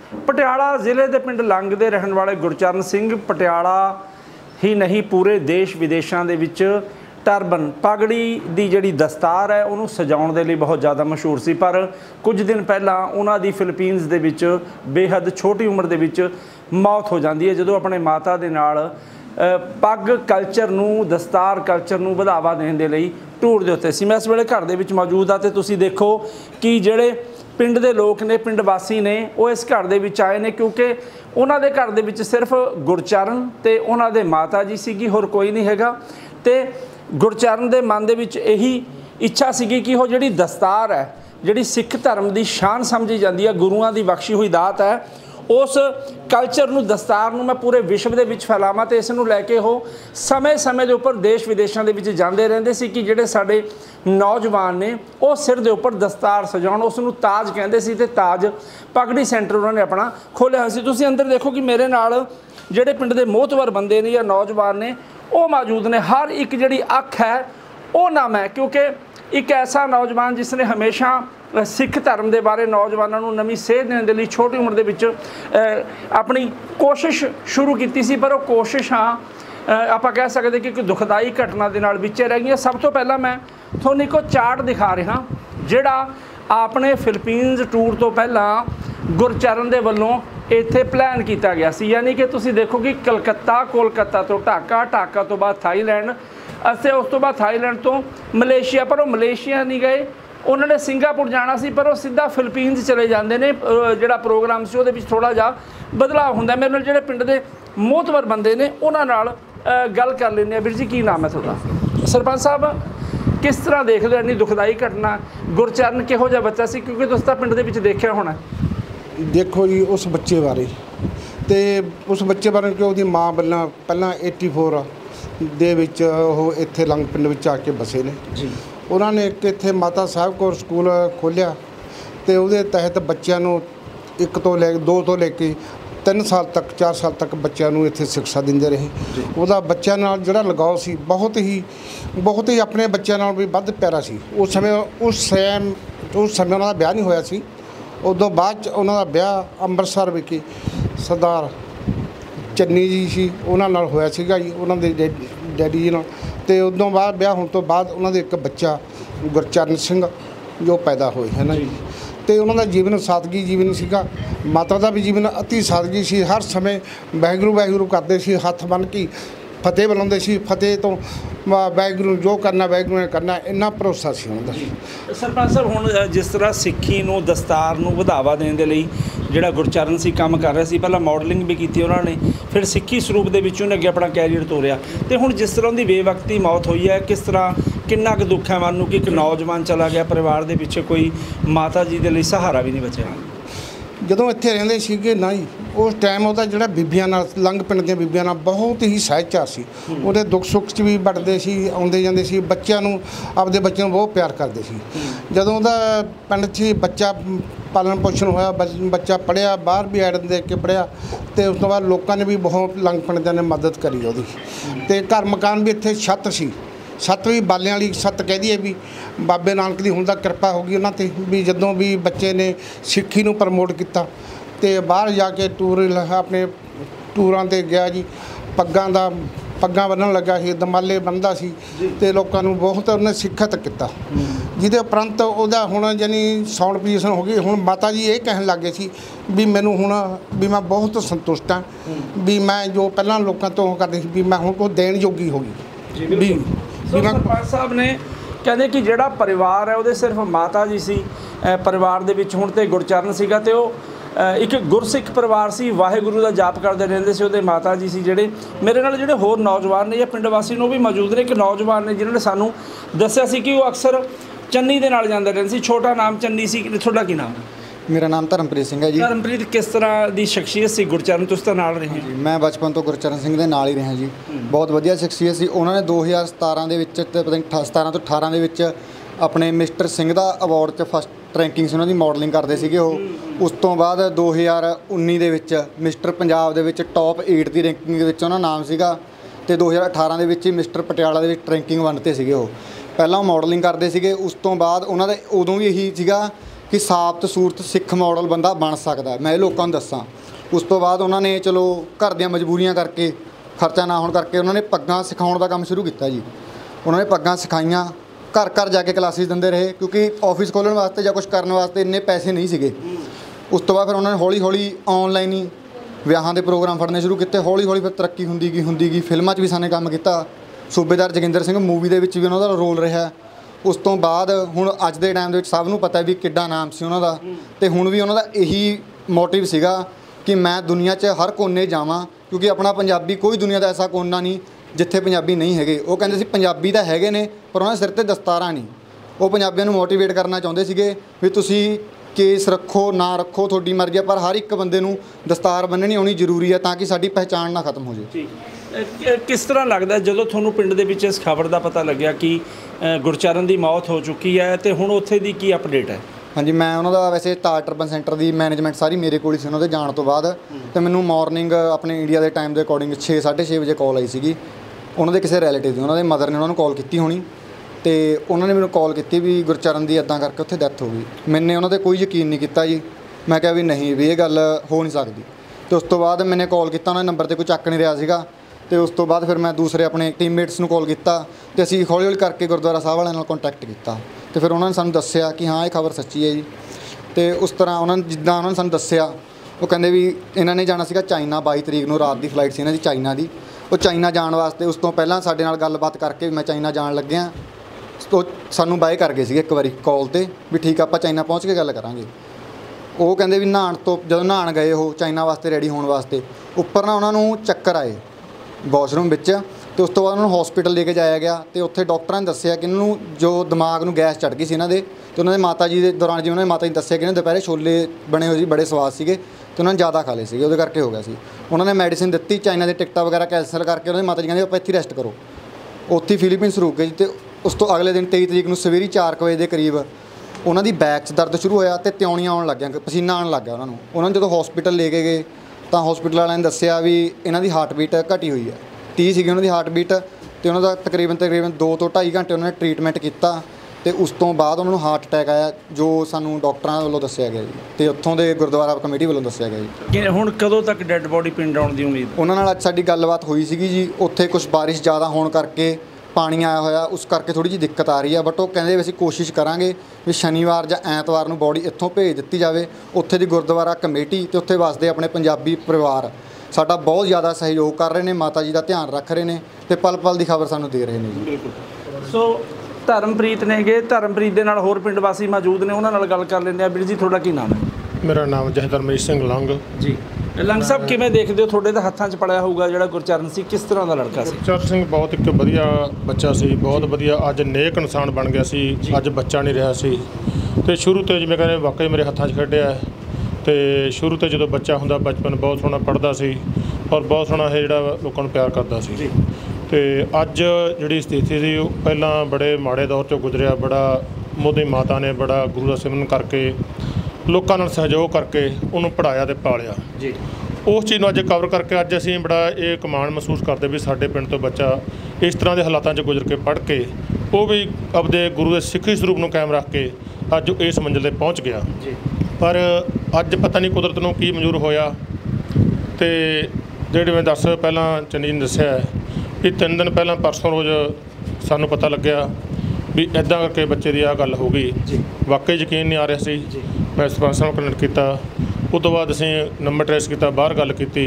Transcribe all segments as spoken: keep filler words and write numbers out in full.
ਪਟਿਆਲਾ ਜ਼ਿਲ੍ਹੇ ਦੇ ਪਿੰਡ ਲੰਗ ਦੇ ਰਹਿਣ ਵਾਲੇ ਗੁਰਚਰਨ ਸਿੰਘ ਪਟਿਆਲਾ ਹੀ नहीं पूरे देश विदेशों ਦੇ ਵਿੱਚ टर्बन पगड़ी की जिहड़ी दस्तार है उन्होंने सजाउण दे लई बहुत ज़्यादा मशहूर सी। पर कुछ दिन पहला उन्हां दी फिलीपीनस दे विच बेहद छोटी उम्र दे विच मौत हो जाती है जदों अपने माता दे नाल पग कल्चर नूं दस्तार कल्चर नूं वधावा देण दे लई टूर दे उत्ते सी। मैं इस वेले घर दे विच मौजूद आ ते तुसीं देखो कि जिहड़े पिंड दे लोग ने पिंड वासी ने वो इस घर दे विच आए ने क्योंकि उन्हां दे घर दे विच सिर्फ गुरचरण ते उन्हां दे माता जी सीगी, होर कोई नहीं हैगा। ते गुरचरण के मन के यही इच्छा सी कि वो जी दस्तार है जी सिख धर्म की शान समझी जाती है, गुरुआं की बख्शी हुई दात है, उस कल्चर नूं दस्तार नूं मैं पूरे विश्व के फैलावां ते इस नूं लैके वो समय समय के उपर देश विदेशों के जाते रहते सी कि जिहड़े साडे नौजवान ने वो सिर के उपर दस्तार सजाउण उस नूं ताज कहंदे सी ते ताज पगड़ी सेंटर उन्होंने अपना खोलिया होया सी। तुसीं अंदर देखो कि मेरे नाल जिहड़े पिंड के मोहतवर बंदे ने या नौजवान ने वो मौजूद ने। हर एक जिहड़ी अख है वो नाम है क्योंकि एक ऐसा नौजवान जिसने हमेशा सिख धर्म के बारे नौजवानों को नवीं सेध देने के लिए छोटी उम्र के विच अपनी कोशिश शुरू की सी। पर वो कोशिश हाँ आप कह सकते कि एक दुखदाई घटना के नाल विचे रह गई। सब तो पहला मैं तुहानूं एक चार्ट दिखा रहा जिहड़ा अपने फिलीपीनस टूर तो पहला गुरचरण दे वल्लों इत्थे प्लान किया गया सी। यानी कि तुसीं देखो कि कलकत्ता कोलकाता तो ढाका, ढाका तो बाद थाईलैंड, असे उस तो बाद थाईलैंड तो मलेशिया। पर वो मलेशिया नहीं गए, उन्होंने सिंगापुर जाना सी पर वो सीधा फिलीपीनस चले जाते हैं। जिहड़ा प्रोग्राम से वो थोड़ा जा बदलाव होंदा। मेरे नाल जिहड़े पिंड दे मोहतवर बंदे ने उन्हां नाल गल कर लैंदे आ। वीर जी की नाम है तुहाडा? सरपंच साहब किस तरह देखदे हो इन्नी दुखदाई घटना? गुरचरण किहो जिहा बच्चा सी क्योंकि तुसीं तां पिंड दे विच देखिया होना। देखो जी उस बच्चे बारे तो उस बच्चे बारे कि उसकी माँ बल्ला पहला एटी फोर दे विच ओह इत्थे लंग पिंड विच आके बसे ने जी। उन्होंने एक इत्थे माता साहब कौर स्कूल खोलिया तो उहदे तहत बच्चों नूं एक तो ले दो तो लेके तीन साल तक चार साल तक बच्चों नूं इत्थे शिक्षा दिंदे रहे। उहदा बच्चों नाल जिहड़ा लगाव सी बहुत ही बहुत ही अपने बच्चों नाल भी वध प्यारा सी। उस समय उस टाइम उस समय उन्हां दा ब्याह नहीं होया सी। उदों बाद उन्होंने ब्याह अंमृतसर विखे सरदार चन्नी जी सी उन्हां नाल होया सीगा जी, उन्हां दे डैडी जी नाल। ते उदों बाद ब्याह होने तो बाद उन्हां दे एक बच्चा गुरचरण सिंह जो पैदा होए है ना जी। ते उन्हां दा जीवन सादगी जीवन सीगा, माता दा भी जीवन अति सादगी सी। हर समय वाहिगुरू वाहिगुरू करदे सी, हत्थ बन के फतेह बुलाਉਂਦੇ ਸੀ। फतेह तो वाहिगुरू जो करना वाहिगुरू ने करना इन्ना भरोसा सी उन्हां दा। सरपंच साहब हुण जिस तरह सिੱਖੀ ਨੂੰ दस्तार ਨੂੰ ਵਧਾਵਾ ਦੇਣ ਦੇ ਲਈ ਜਿਹੜਾ ਗੁਰਚਰਨ ਸੀ ਕੰਮ ਕਰ ਰਿਹਾ ਸੀ, ਪਹਿਲਾਂ ਮਾਡਲਿੰਗ ਵੀ ਕੀਤੀ ਉਹਨਾਂ ਨੇ, ਫਿਰ ਸਿੱਖੀ ਸਰੂਪ ਦੇ ਵਿੱਚ ਉਹਨੇ ਅੱਗੇ ਆਪਣਾ ਕੈਰੀਅਰ ਤੋਰਿਆ। ਤੇ ਹੁਣ ਜਿਸ ਤਰ੍ਹਾਂ ਦੀ ਬੇਵਕਤੀ ਮੌਤ ਹੋਈ ਹੈ, ਕਿਸ ਤਰ੍ਹਾਂ ਕਿੰਨਾ ਕੁ ਦੁੱਖ ਹੈ ਮਨ ਨੂੰ ਕਿ ਇੱਕ ਨੌਜਵਾਨ ਚਲਾ ਗਿਆ, ਪਰਿਵਾਰ ਦੇ ਪਿੱਛੇ ਕੋਈ ਮਾਤਾ ਜੀ ਦੇ ਲਈ ਸਹਾਰਾ ਵੀ ਨਹੀਂ ਬਚਿਆ। ਜਦੋਂ ਇੱਥੇ ਰਹਿੰਦੇ ਸੀਗੇ ਨਾ ਜੀ उस टाइम ਉਹਦਾ ਜਿਹੜਾ ਬੀਬੀਆਂ ਨਾਲ ਲੰਗ ਪਿੰਡ ਦੀਆਂ ਬੀਬੀਆਂ ਨਾਲ ਬਹੁਤ ਹੀ ਸਹਿਚਾਰ ਸੀ। ਉਹਦੇ ਦੁੱਖ ਸੁੱਖ 'ਚ ਵੀ ਵੜਦੇ ਸੀ, ਆਉਂਦੇ ਜਾਂਦੇ ਸੀ, ਬੱਚਿਆਂ ਨੂੰ ਆਪਦੇ ਬੱਚਿਆਂ ਨੂੰ ਬਹੁਤ ਪਿਆਰ ਕਰਦੇ ਸੀ। ਜਦੋਂ ਉਹਦਾ ਪਿੰਡ 'ਚ ਬੱਚਾ ਪਾਲਣ ਪੋਸ਼ਣ ਹੋਇਆ, ਬੱਚਾ ਪੜ੍ਹਿਆ, ਬਾਹਰ ਵੀ ਐਡ ਦੇ ਕੇ ਪੜ੍ਹਿਆ ਅਤੇ ਉਸ ਤੋਂ ਬਾਅਦ ਲੋਕਾਂ ਨੇ ਵੀ ਬਹੁਤ ਲੰਗ ਪਿੰਡ ਦਿਆਂ ਨੇ ਮਦਦ ਕਰੀ ਉਹਦੀ। ਅਤੇ ਘਰ ਮਕਾਨ ਵੀ ਇੱਥੇ ਛੱਤ ਸੀ, ਛੱਤ ਵੀ ਬਾਲਿਆਂ ਵਾਲੀ ਛੱਤ ਕਹਿ ਦਈਏ ਵੀ ਬਾਬੇ ਨਾਨਕ ਦੀ ਹੁਣ ਦਾ ਕਿਰਪਾ ਹੋ ਗਈ ਉਹਨਾਂ 'ਤੇ ਵੀ ਜਦੋਂ ਵੀ ਬੱਚੇ ਨੇ ਸਿੱਖੀ ਨੂੰ ਪ੍ਰਮੋਟ ਕੀਤਾ ਤੇ ਬਾਹਰ ਜਾ ਕੇ ਟੂਰ ਆਪਣੇ ਟੂਰਾਂ 'ਤੇ ਗਿਆ ਜੀ। ਪੱਗਾਂ ਦਾ ਪੱਗਾਂ ਬੰਨ੍ਹਣ ਲੱਗਾ ਸੀ, ਦਮਾਲੇ ਬੰਨ੍ਹਦਾ ਸੀ ਅਤੇ ਲੋਕਾਂ ਨੂੰ ਬਹੁਤ ਉਹਨੇ ਸਿੱਖਿਅਤ ਕੀਤਾ, ਜਿਹਦੇ ਉਪਰੰਤ ਉਹਦਾ ਹੁਣ ਯਾਨੀ ਸਾਊਂਡ ਪੋਜੀਸ਼ਨ ਹੋ ਗਈ। ਹੁਣ ਮਾਤਾ ਜੀ ਇਹ ਕਹਿਣ ਲੱਗ ਗਏ ਸੀ ਵੀ ਮੈਨੂੰ ਹੁਣ ਵੀ ਮੈਂ ਬਹੁਤ ਸੰਤੁਸ਼ਟ ਹਾਂ ਵੀ ਮੈਂ ਜੋ ਪਹਿਲਾਂ ਲੋਕਾਂ ਤੋਂ ਕਰਦੇ ਸੀ ਵੀ ਮੈਂ ਹੁਣ ਕੁਛ ਦੇਣ ਜੋਗੀ ਹੋ ਗਈ। ਵੀ ਸਰਪੰਚ ਸਾਹਿਬ ਨੇ ਕਹਿੰਦੇ ਕਿ ਜਿਹੜਾ ਪਰਿਵਾਰ ਹੈ ਉਹਦੇ ਸਿਰਫ ਮਾਤਾ ਜੀ ਸੀ ਪਰਿਵਾਰ ਦੇ ਵਿੱਚ, ਹੁਣ ਤੇ ਗੁਰਚਰਨ ਸੀਗਾ ਤੇ ਉਹ एक गुरसिख परिवार से वाहिगुरू का जाप करते रहते से उहदे माता जी से जिहड़े मेरे नाल जिहड़े होर नौजवान ने या पिंड वासी ने भी मौजूद ने। एक नौजवान ने जिन्होंने सानू दस्सिया सी कि वो अक्सर चन्नी दे नाल जांदे रहंदे सी, छोटा नाम चन्नी सी। तुहाडा की नाम? मेरा नाम धर्मप्रीत सिंह है जी। धर्मप्रीत किस तरह की शख्सियत सी गुरचरण? तुसीं तां नाल रहे जी? मैं बचपन तो गुरचरण सिंह दे नाल ही रहा जी। बहुत वधिया शख्सियत सी। उन्होंने दो हज़ार सतारह दे विच ते पता नहीं सतारह तो अठारह दे विच अपने मिस्टर सिंह का अवार्ड च फस्ट रैंकिंग से उन्होंने मॉडलिंग करते थे वो। उस तो बाद दो हज़ार उन्नी दे विच मिस्टर पंजाब दे विच टॉप एट की रैंकिंग दे विच उन्होंने नाम सीगा ते दो हज़ार अठारह दे विच मिस्टर पटियाला दे विच रैंकिंग वन ते सीगे वो। पहला मॉडलिंग करते सीगे, उस तो बाद उन्होंने उदों भी यही सीगा ਕਿ ਸਾਬਤ ਸੂਰਤ ਸਿੱਖ ਮਾਡਲ ਬੰਦਾ ਬਣ ਸਕਦਾ, ਮੈਂ ਇਹ ਲੋਕਾਂ ਨੂੰ ਦੱਸਾਂ। ਉਸ ਤੋਂ ਬਾਅਦ ਉਹਨਾਂ ਨੇ ਚਲੋ ਘਰ ਦੀਆਂ ਮਜਬੂਰੀਆਂ ਕਰਕੇ, ਖਰਚਾ ਨਾ ਹੋਣ ਕਰਕੇ ਉਹਨਾਂ ਨੇ ਪੱਗਾਂ ਸਿਖਾਉਣ ਦਾ ਕੰਮ ਸ਼ੁਰੂ ਕੀਤਾ ਜੀ। ਉਹਨਾਂ ਨੇ ਪੱਗਾਂ ਸਿਖਾਈਆਂ, ਘਰ ਘਰ ਜਾ ਕੇ ਕਲਾਸਿਸ ਦਿੰਦੇ ਰਹੇ, ਕਿਉਂਕਿ ਆਫਿਸ ਖੋਲ੍ਹਣ ਵਾਸਤੇ ਜਾਂ ਕੁਝ ਕਰਨ ਵਾਸਤੇ ਇੰਨੇ ਪੈਸੇ ਨਹੀਂ ਸੀਗੇ। ਉਸ ਤੋਂ ਬਾਅਦ ਫਿਰ ਉਹਨਾਂ ਨੇ ਹੌਲੀ ਹੌਲੀ ਆਨਲਾਈਨ ਹੀ ਵਿਆਹਾਂ ਦੇ ਪ੍ਰੋਗਰਾਮ ਫੜਨੇ ਸ਼ੁਰੂ ਕੀਤੇ। ਹੌਲੀ ਹੌਲੀ ਫਿਰ ਤਰੱਕੀ ਹੁੰਦੀ ਗਈ ਹੁੰਦੀ ਗਈ ਫਿਲਮਾਂ 'ਚ ਵੀ ਸਾਨੇ ਕੰਮ ਕੀਤਾ। ਸੂਬੇਦਾਰ ਜੋਗਿੰਦਰ ਸਿੰਘ ਮੂਵੀ ਦੇ ਵਿੱਚ ਵੀ ਉਹਨਾਂ ਦਾ ਰੋਲ ਰਿਹਾ। ਉਸ ਤੋਂ ਬਾਅਦ ਹੁਣ ਅੱਜ ਦੇ ਟਾਈਮ ਦੇ ਵਿੱਚ ਸਭ ਨੂੰ ਪਤਾ ਵੀ ਕਿੱਡਾ ਨਾਮ ਸੀ ਉਹਨਾਂ ਦਾ, ਅਤੇ ਹੁਣ ਵੀ ਉਹਨਾਂ ਦਾ ਇਹੀ ਮੋਟਿਵ ਸੀਗਾ ਕਿ ਮੈਂ ਦੁਨੀਆ 'ਚ ਹਰ ਕੋਨੇ ਜਾਵਾਂ, ਕਿਉਂਕਿ ਆਪਣਾ ਪੰਜਾਬੀ, ਕੋਈ ਦੁਨੀਆ ਦਾ ਐਸਾ ਕੋਨਾ ਨਹੀਂ ਜਿੱਥੇ ਪੰਜਾਬੀ ਨਹੀਂ ਹੈਗੇ। ਉਹ ਕਹਿੰਦੇ ਸੀ ਪੰਜਾਬੀ ਤਾਂ ਹੈਗੇ ਨੇ, ਪਰ ਉਹਨਾਂ ਦੇ ਸਿਰ 'ਤੇ ਦਸਤਾਰਾਂ ਨਹੀਂ। ਉਹ ਪੰਜਾਬੀਆਂ ਨੂੰ ਮੋਟੀਵੇਟ ਕਰਨਾ ਚਾਹੁੰਦੇ ਸੀਗੇ ਵੀ ਤੁਸੀਂ ਕੇਸ ਰੱਖੋ ਨਾ ਰੱਖੋ ਤੁਹਾਡੀ ਮਰਜ਼ੀ ਆ, ਪਰ ਹਰ ਇੱਕ ਬੰਦੇ ਨੂੰ ਦਸਤਾਰ ਬੰਨ੍ਹਣੀ ਆਉਣੀ ਜ਼ਰੂਰੀ ਹੈ ਤਾਂ ਕਿ ਸਾਡੀ ਪਹਿਚਾਣ ਨਾ ਖਤਮ ਹੋ ਜਾਵੇ। ਕਿਸ ਤਰ੍ਹਾਂ ਲੱਗਦਾ ਜਦੋਂ ਤੁਹਾਨੂੰ ਪਿੰਡ ਦੇ ਵਿੱਚ ਇਸ ਖਬਰ ਦਾ ਪਤਾ ਲੱਗਿਆ ਕਿ ਗੁਰਚਰਨ ਦੀ ਮੌਤ ਹੋ ਚੁੱਕੀ ਹੈ, ਅਤੇ ਹੁਣ ਉੱਥੇ ਦੀ ਕੀ ਅਪਡੇਟ ਹੈ? ਹਾਂਜੀ, ਮੈਂ ਉਹਨਾਂ ਦਾ ਵੈਸੇ ਤਾਜ ਟਰਬਨ ਸੈਂਟਰ ਦੀ ਮੈਨੇਜਮੈਂਟ ਸਾਰੀ ਮੇਰੇ ਕੋਲ ਹੀ ਸੀ ਉਹਨਾਂ ਦੇ ਜਾਣ ਤੋਂ ਬਾਅਦ, ਅਤੇ ਮੈਨੂੰ ਮਾਰਨਿੰਗ ਆਪਣੇ ਇੰਡੀਆ ਦੇ ਟਾਈਮ ਦੇ ਅਕੋਰਡਿੰਗ ਛੇ ਸਾਢੇ ਛੇ ਵਜੇ ਕਾਲ ਆਈ ਸੀਗੀ ਉਹਨਾਂ ਦੇ ਕਿਸੇ ਰਿਲੇਟਿਵ ਦੀ। ਉਹਨਾਂ ਦੇ ਮਦਰ ਨੇ ਉਹਨਾਂ ਨੂੰ ਕਾਲ ਕੀਤੀ ਹੋਣੀ, ਅਤੇ ਉਹਨਾਂ ਨੇ ਮੈਨੂੰ ਕਾਲ ਕੀਤੀ ਵੀ ਗੁਰਚਰਨ ਦੀ ਇੱਦਾਂ ਕਰਕੇ ਉੱਥੇ ਡੈਥ ਹੋ ਗਈ। ਮੈਨੇ ਉਹਨਾਂ 'ਤੇ ਕੋਈ ਯਕੀਨ ਨਹੀਂ ਕੀਤਾ ਜੀ। ਮੈਂ ਕਿਹਾ ਵੀ ਨਹੀਂ, ਵੀ ਇਹ ਗੱਲ ਹੋ ਨਹੀਂ ਸਕਦੀ। ਅਤੇ ਉਸ ਤੋਂ ਬਾਅਦ ਮੈਨੇ ਕਾਲ ਕੀਤਾ, ਉਹਨਾਂ ਦੇ ਨੰਬਰ 'ਤੇ ਕੋਈ ਚੱਕ ਨਹੀਂ ਰਿਹਾ ਸੀਗਾ। ਅਤੇ ਉਸ ਤੋਂ ਬਾਅਦ ਫਿਰ ਮੈਂ ਦੂਸਰੇ ਆਪਣੇ ਟੀਮਮੇਟਸ ਨੂੰ ਕਾਲ ਕੀਤਾ, ਅਤੇ ਅਸੀਂ ਹੌਲੀ ਹੌਲੀ ਕਰਕੇ ਗੁਰਦੁਆਰਾ ਸਾਹਿਬ ਵਾਲਿਆਂ ਨਾਲ ਕੰਟੈਕਟ ਕੀਤਾ, ਅਤੇ ਫਿਰ ਉਹਨਾਂ ਨੇ ਸਾਨੂੰ ਦੱਸਿਆ ਕਿ ਹਾਂ ਇਹ ਖਬਰ ਸੱਚੀ ਹੈ ਜੀ। ਅਤੇ ਉਸ ਤਰ੍ਹਾਂ ਉਹਨਾਂ ਨੇ ਜਿੱਦਾਂ ਉਹਨਾਂ ਨੇ ਸਾਨੂੰ ਦੱਸਿਆ, ਉਹ ਕਹਿੰਦੇ ਵੀ ਇਹਨਾਂ ਨੇ ਜਾਣਾ ਸੀਗਾ ਚਾਈਨਾ ਬਾਈ ਤਰੀਕ ਨੂੰ, ਰਾਤ ਦੀ ਫਲਾਈਟ ਸੀ ਇਹਨਾਂ ਦੀ ਚਾਈਨਾ ਦੀ। ਉਹ ਚਾਈਨਾ ਜਾਣ ਵਾਸਤੇ ਉਸ ਤੋਂ ਪਹਿਲਾਂ ਸਾਡੇ ਨਾਲ ਗੱਲਬਾਤ ਕਰਕੇ ਵੀ ਮੈਂ ਚਾਈਨਾ ਜਾਣ ਲੱਗਿਆ, ਉਹ ਸਾਨੂੰ ਬਾਏ ਕਰ ਗਏ ਸੀਗੇ ਇੱਕ ਵਾਰੀ ਕਾਲ 'ਤੇ ਵੀ ਠੀਕ ਆ ਆਪਾਂ ਚਾਈਨਾ ਪਹੁੰਚ ਕੇ ਗੱਲ ਕਰਾਂਗੇ। ਉਹ ਕਹਿੰਦੇ ਵੀ ਨਹਾਉਣ ਤੋਂ ਜਦੋਂ ਨਹਾਉਣ ਗਏ ਉਹ ਚਾਈਨਾ ਵਾਸਤੇ ਰੈਡੀ ਹੋਣ ਵਾਸਤੇ, ਉੱਪਰ ਨਾ ਉਹਨਾਂ ਨੂੰ ਚੱਕਰ ਆਏ ਵਾਸ਼ਰੂਮ ਵਿੱਚ, ਅਤੇ ਉਸ ਤੋਂ ਬਾਅਦ ਉਹਨਾਂ ਨੂੰ ਹੌਸਪੀਟਲ ਲੈ ਕੇ ਜਾਇਆ ਗਿਆ। ਅਤੇ ਉੱਥੇ ਡਾਕਟਰਾਂ ਨੇ ਦੱਸਿਆ ਕਿ ਇਹਨਾਂ ਨੂੰ ਜੋ ਦਿਮਾਗ ਨੂੰ ਗੈਸ ਚੜ੍ਹ ਗਈ ਸੀ ਇਹਨਾਂ ਦੇ, ਅਤੇ ਉਹਨਾਂ ਦੇ ਮਾਤਾ ਜੀ ਦੇ ਦੌਰਾਨ ਜਿਵੇਂ ਉਹਨਾਂ ਦੀ ਮਾਤਾ ਜੀ ਦੱਸਿਆ ਕਿ ਇਹਨਾਂ ਦੁਪਹਿਰੇ ਛੋਲੇ ਬਣੇ ਹੋਏ ਸੀ, ਬੜੇ ਸਵਾਦ ਸੀਗੇ, ਅਤੇ ਉਹਨਾਂ ਨੇ ਜ਼ਿਆਦਾ ਖਾ ਲਏ ਸੀਗੇ, ਉਹਦੇ ਕਰਕੇ ਹੋ ਗਿਆ ਸੀ। ਉਹਨਾਂ ਨੇ ਮੈਡੀਸਿਨ ਦਿੱਤੀ, ਚਾਈਨਾ ਦੀ ਟਿਕਟਾਂ ਵਗੈਰਾ ਕੈਂਸਲ ਕਰਕੇ ਉਹਨਾਂ ਦੀ ਮਾਤਾ ਜੀ ਕਹਿੰਦੇ ਆਪਾਂ ਇੱਥੇ ਰੈਸਟ ਕਰੋ। ਉੱਥੇ ਫਿਲੀਪੀਨਸ ਰੁਕ ਗਏ ਜੀ। ਅਤੇ ਉਸ ਤੋਂ ਅਗਲੇ ਦਿਨ ਤੇਈ ਤਰੀਕ ਨੂੰ ਸਵੇਰੇ ਚਾਰ ਕੁ ਵਜੇ ਦੇ ਕਰੀਬ ਉਹਨਾਂ ਦੀ ਬੈਕ 'ਚ ਦਰਦ ਸ਼ੁਰੂ ਹੋਇਆ, ਅਤੇ ਤਿਉਣੀਆਂ ਆਉਣ ਲੱਗ ਗਿਆ, ਪਸੀਨਾ ਆਉਣ ਲੱਗ ਗਿਆ ਉਹਨਾਂ ਨੂੰ। ਉਹਨਾਂ ਨੂੰ ਜਦੋਂ ਹੌਸਪੀਟਲ ਲੈ ਕੇ ਗਏ ਤਾਂ ਹੌਸਪੀਟਲ ਵਾਲਿਆਂ ਨੇ ਦੱਸਿਆ ਵੀ ਇਹਨਾਂ ਦੀ ਹਾਰਟ ਬੀਟ ਘਟੀ ਹੋਈ ਹੈ, ਤੀਹ ਸੀਗੀ ਉਹਨਾਂ ਦੀ ਹਾਰਟ ਬੀਟ, ਅਤੇ ਉਹਨਾਂ ਦਾ ਤਕਰੀਬਨ ਤਕਰੀਬਨ ਦੋ ਤੋਂ ਢਾਈ ਘੰਟੇ ਉਹਨਾਂ ਨੇ ਟਰੀਟਮੈਂਟ ਕੀਤਾ, ਅਤੇ ਉਸ ਤੋਂ ਬਾਅਦ ਉਹਨਾਂ ਨੂੰ ਹਾਰਟ ਅਟੈਕ ਆਇਆ, ਜੋ ਸਾਨੂੰ ਡਾਕਟਰਾਂ ਵੱਲੋਂ ਦੱਸਿਆ ਗਿਆ ਜੀ, ਅਤੇ ਉੱਥੋਂ ਦੇ ਗੁਰਦੁਆਰਾ ਕਮੇਟੀ ਵੱਲੋਂ ਦੱਸਿਆ ਗਿਆ ਜੀ। ਹੁਣ ਕਦੋਂ ਤੱਕ ਡੈੱਡ ਬੋਡੀ ਪਿੰਡ ਆਉਣ ਦੀ ਉਮੀਦ? ਉਹਨਾਂ ਨਾਲ ਅੱਜ ਸਾਡੀ ਗੱਲਬਾਤ ਹੋਈ ਸੀਗੀ ਜੀ। ਉੱਥੇ ਕੁਛ ਬਾਰਿਸ਼ ਜ਼ਿਆਦਾ ਹੋਣ ਕਰਕੇ ਪਾਣੀ ਆਇਆ ਹੋਇਆ, ਉਸ ਕਰਕੇ ਥੋੜ੍ਹੀ ਜਿਹੀ ਦਿੱਕਤ ਆ ਰਹੀ ਆ, ਬਟ ਉਹ ਕਹਿੰਦੇ ਵੀ ਅਸੀਂ ਕੋਸ਼ਿਸ਼ ਕਰਾਂਗੇ ਵੀ ਸ਼ਨੀਵਾਰ ਜਾਂ ਐਤਵਾਰ ਨੂੰ ਬੋਡੀ ਇੱਥੋਂ ਭੇਜ ਦਿੱਤੀ ਜਾਵੇ। ਉੱਥੇ ਦੀ ਗੁਰਦੁਆਰਾ ਕਮੇਟੀ ਅਤੇ ਉੱਥੇ ਵਸਦੇ ਆਪਣੇ ਪੰਜਾਬੀ ਪਰਿਵਾਰ ਸਾਡਾ ਬਹੁਤ ਜ਼ਿਆਦਾ ਸਹਿਯੋਗ ਕਰ ਰਹੇ ਨੇ, ਮਾਤਾ ਜੀ ਦਾ ਧਿਆਨ ਰੱਖ ਰਹੇ ਨੇ, ਅਤੇ ਪਲ ਪਲ ਦੀ ਖਬਰ ਸਾਨੂੰ ਦੇ ਰਹੇ ਨੇ ਜੀ। ਬਿਲਕੁਲ। ਸੋ ਧਰਮਪ੍ਰੀਤ ਨੇਗੇ, ਧਰਮਪ੍ਰੀਤ ਦੇ ਨਾਲ ਹੋਰ ਪਿੰਡ ਵਾਸੀ ਮੌਜੂਦ ਨੇ, ਉਹਨਾਂ ਨਾਲ ਗੱਲ ਕਰ ਲੈਂਦੇ ਆ। ਵੀਰ ਜੀ ਤੁਹਾਡਾ ਕੀ ਨਾਮ ਹੈ? ਮੇਰਾ ਨਾਮ ਜਹਦਰਮੀਤ ਸਿੰਘ ਲੰਗ ਜੀ। ਲੰਗ ਸਾਹਿਬ, ਕਿਵੇਂ ਦੇਖਦੇ ਹੋ, ਤੁਹਾਡੇ ਤਾਂ ਹੱਥਾਂ 'ਚ ਪੜਿਆ ਹੋਊਗਾ ਜਿਹੜਾ ਗੁਰਚਰਨ ਸੀ, ਕਿਸ ਤਰ੍ਹਾਂ ਦਾ ਲੜਕਾ ਸੀ? ਗੁਰਚਰਨ ਸਿੰਘ ਬਹੁਤ ਇੱਕ ਵਧੀਆ ਬੱਚਾ ਸੀ, ਬਹੁਤ ਵਧੀਆ, ਅੱਜ ਨੇਕ ਇਨਸਾਨ ਬਣ ਗਿਆ ਸੀ, ਅੱਜ ਬੱਚਾ ਨਹੀਂ ਰਿਹਾ ਸੀ। ਅਤੇ ਸ਼ੁਰੂ ਤੋਂ ਜਿਵੇਂ ਕਹਿੰਦੇ ਵਾਕਈ ਮੇਰੇ ਹੱਥਾਂ 'ਚ ਖੇਡਿਆ, ਅਤੇ ਸ਼ੁਰੂ ਤੋਂ ਜਦੋਂ ਬੱਚਾ ਹੁੰਦਾ ਬਚਪਨ ਬਹੁਤ ਸੋਹਣਾ ਪੜ੍ਹਦਾ ਸੀ, ਔਰ ਬਹੁਤ ਸੋਹਣਾ ਇਹ ਜਿਹੜਾ ਲੋਕਾਂ ਨੂੰ ਪਿਆਰ ਕਰਦਾ ਸੀ। ਅਤੇ ਅੱਜ ਜਿਹੜੀ ਸਥਿਤੀ ਸੀ, ਉਹ ਪਹਿਲਾਂ ਬੜੇ ਮਾੜੇ ਦੌਰ 'ਚੋਂ ਗੁਜ਼ਰਿਆ, ਬੜਾ ਉਹਦੀ ਮਾਤਾ ਨੇ ਬੜਾ ਗੁਰੂ ਦਾ ਸਿਮਰਨ ਕਰਕੇ, ਲੋਕਾਂ ਨਾਲ ਸਹਿਯੋਗ ਕਰਕੇ ਉਹਨੂੰ ਪੜ੍ਹਾਇਆ ਅਤੇ ਪਾਲਿਆ ਜੀ। ਉਸ ਚੀਜ਼ ਨੂੰ ਅੱਜ ਕਵਰ ਕਰਕੇ ਅੱਜ ਅਸੀਂ ਬੜਾ ਇਹ ਕਮਾਣ ਮਹਿਸੂਸ ਕਰਦੇ ਵੀ ਸਾਡੇ ਪਿੰਡ ਤੋਂ ਬੱਚਾ ਇਸ ਤਰ੍ਹਾਂ ਦੇ ਹਾਲਾਤਾਂ 'ਚ ਗੁਜ਼ਰ ਕੇ ਪੜ੍ਹ ਕੇ ਉਹ ਵੀ ਆਪਦੇ ਗੁਰੂ ਦੇ ਸਿੱਖੀ ਸਰੂਪ ਨੂੰ ਕਾਇਮ ਰੱਖ ਕੇ ਅੱਜ ਇਸ ਮੰਜ਼ਿਲ 'ਤੇ ਪਹੁੰਚ ਗਿਆ ਜੀ। ਪਰ ਅੱਜ ਪਤਾ ਨਹੀਂ ਕੁਦਰਤ ਨੂੰ ਕੀ ਮਨਜ਼ੂਰ ਹੋਇਆ, ਅਤੇ ਜਿਹੜੇ ਮੈਂ ਦੱਸ ਪਹਿਲਾਂ ਚੰਨੀ ਨੇ ਦੱਸਿਆ ਕਿ ਤਿੰਨ ਦਿਨ ਪਹਿਲਾਂ ਪਰਸੋਂ ਰੋਜ਼ ਸਾਨੂੰ ਪਤਾ ਲੱਗਿਆ ਵੀ ਇੱਦਾਂ ਕਰਕੇ ਬੱਚੇ ਦੀ ਆਹ ਗੱਲ ਹੋ ਗਈ। ਵਾਕਈ ਯਕੀਨ ਨਹੀਂ ਆ ਰਿਹਾ ਸੀ। ਮੈਂ ਸਰਪੰਚ ਸਾਹਿਬ ਨਾਲ ਕਨੈਕਟ ਕੀਤਾ, ਉਸ ਤੋਂ ਬਾਅਦ ਅਸੀਂ ਨੰਬਰ ਟਰੇਸ ਕੀਤਾ, ਬਾਹਰ ਗੱਲ ਕੀਤੀ,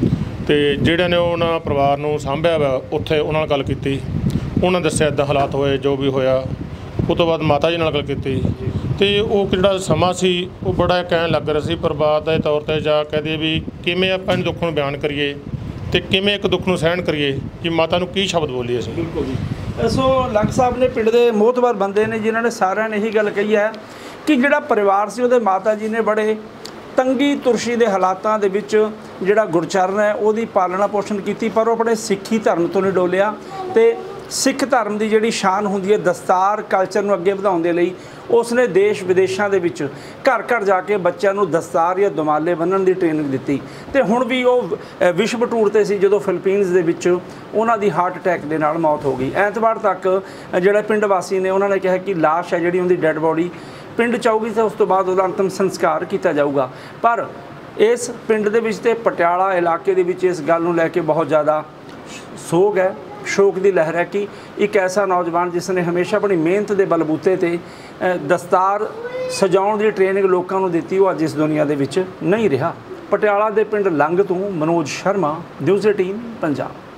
ਅਤੇ ਜਿਹੜਿਆਂ ਨੇ ਉਹਨਾਂ ਪਰਿਵਾਰ ਨੂੰ ਸਾਂਭਿਆ ਵਾ ਉੱਥੇ ਉਹਨਾਂ ਨਾਲ ਗੱਲ ਕੀਤੀ, ਉਹਨਾਂ ਦੱਸਿਆ ਇੱਦਾਂ ਹਾਲਾਤ ਹੋਏ ਜੋ ਵੀ ਹੋਇਆ। ਉਸ ਤੋਂ ਬਾਅਦ ਮਾਤਾ ਜੀ ਨਾਲ ਗੱਲ ਕੀਤੀ, ਅਤੇ ਉਹ ਜਿਹੜਾ ਸਮਾਂ ਸੀ ਉਹ ਬੜਾ ਕਹਿਣ ਲੱਗ ਰਿਹਾ ਸੀ ਪਰਿਵਾਰ ਦੇ ਤੌਰ 'ਤੇ, ਜਾਂ ਕਹਦੇ ਵੀ ਕਿਵੇਂ ਆਪਾਂ ਇਹਨੂੰ ਦੁੱਖ ਨੂੰ ਬਿਆਨ ਕਰੀਏ ਅਤੇ ਕਿਵੇਂ ਇੱਕ ਦੁੱਖ ਨੂੰ ਸਹਿਣ ਕਰੀਏ, ਕਿ ਮਾਤਾ ਨੂੰ ਕੀ ਸ਼ਬਦ ਬੋਲੀਏ ਅਸੀਂ। ਬਿਲਕੁਲ ਜੀ। ਸੋ ਲੰਗ ਸਾਹਿਬ ਨੇ ਪਿੰਡ ਦੇ ਮੋਹਤਬਰ ਬੰਦੇ ਨੇ ਜਿਨ੍ਹਾਂ ਨੇ ਸਾਰਿਆਂ ਨੇ ਇਹੀ ਗੱਲ ਕਹੀ ਹੈ ਕਿ ਜਿਹੜਾ ਪਰਿਵਾਰ ਸੀ ਉਹਦੇ ਮਾਤਾ ਜੀ ਨੇ ਬੜੇ ਤੰਗੀ ਤੁਰਸ਼ੀ ਦੇ ਹਾਲਾਤਾਂ ਦੇ ਵਿੱਚ ਜਿਹੜਾ ਗੁਰਚਰਨ ਹੈ ਉਹਦੀ ਪਾਲਣਾ ਪੋਸ਼ਣ ਕੀਤੀ, ਪਰ ਉਹ ਆਪਣੇ ਸਿੱਖੀ ਧਰਮ ਤੋਂ ਨਹੀਂ ਡੋਲਿਆ, ਅਤੇ ਸਿੱਖ ਧਰਮ ਦੀ ਜਿਹੜੀ ਸ਼ਾਨ ਹੁੰਦੀ ਹੈ ਦਸਤਾਰ ਕਲਚਰ ਨੂੰ ਅੱਗੇ ਵਧਾਉਣ ਦੇ ਲਈ ਉਸਨੇ ਦੇਸ਼ ਵਿਦੇਸ਼ਾਂ ਦੇ ਵਿੱਚ ਘਰ ਘਰ ਜਾ ਕੇ ਬੱਚਿਆਂ ਨੂੰ ਦਸਤਾਰ ਜਾਂ ਦੁਮਾਲੇ ਬੰਨ੍ਹਣ ਦੀ ਟ੍ਰੇਨਿੰਗ ਦਿੱਤੀ। ਅਤੇ ਹੁਣ ਵੀ ਉਹ ਵਿਸ਼ਵ ਟੂਰ 'ਤੇ ਸੀ ਜਦੋਂ ਫਿਲੀਪੀਨਸ ਦੇ ਵਿੱਚ ਉਹਨਾਂ ਦੀ ਹਾਰਟ ਅਟੈਕ ਦੇ ਨਾਲ ਮੌਤ ਹੋ ਗਈ। ਐਤਵਾਰ ਤੱਕ ਜਿਹੜੇ ਪਿੰਡ ਵਾਸੀ ਨੇ ਉਹਨਾਂ ਨੇ ਕਿਹਾ ਕਿ ਲਾਸ਼ ਹੈ ਜਿਹੜੀ ਉਹਦੀ ਡੈੱਡ ਬੋਡੀ ਪਿੰਡ 'ਚ ਆਊਗੀ ਤਾਂ ਉਸ ਤੋਂ ਬਾਅਦ ਉਹਦਾ ਅੰਤਮ ਸੰਸਕਾਰ ਕੀਤਾ ਜਾਊਗਾ। ਪਰ ਇਸ ਪਿੰਡ ਦੇ ਵਿੱਚ ਤੇ ਪਟਿਆਲਾ ਇਲਾਕੇ ਦੇ ਵਿੱਚ ਇਸ ਗੱਲ ਨੂੰ ਲੈ ਕੇ ਬਹੁਤ ਜ਼ਿਆਦਾ ਸੋਗ ਹੈ, ਸ਼ੋਕ ਦੀ ਲਹਿਰ ਹੈ ਕਿ ਇੱਕ ਐਸਾ ਨੌਜਵਾਨ ਜਿਸ ਨੇ ਹਮੇਸ਼ਾ ਆਪਣੀ ਮਿਹਨਤ ਦੇ ਬਲਬੂਤੇ ਤੇ ਦਸਤਾਰ ਸਜਾਉਣ ਦੀ ਟ੍ਰੇਨਿੰਗ ਲੋਕਾਂ ਨੂੰ ਦਿੱਤੀ, ਉਹ ਅੱਜ ਇਸ ਦੁਨੀਆ ਦੇ ਵਿੱਚ ਨਹੀਂ ਰਿਹਾ। ਪਟਿਆਲਾ ਦੇ ਪਿੰਡ ਲੰਗ ਤੋਂ ਮਨੋਜ ਸ਼ਰਮਾ, ਨਿਊਜ਼ ਏਟੀਨ ਪੰਜਾਬ।